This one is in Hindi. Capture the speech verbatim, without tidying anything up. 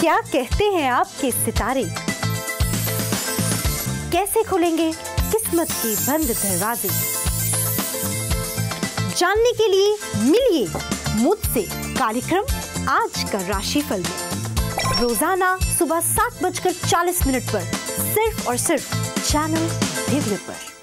क्या कहते हैं आपके सितारे? कैसे खुलेंगे किस्मत के बंद दरवाजे? जानने के लिए मिलिए मुझसे कार्यक्रम आज का राशिफल में रोजाना सुबह सात बजकर चालीस मिनट पर सिर्फ और सिर्फ चैनल दिव्य पर।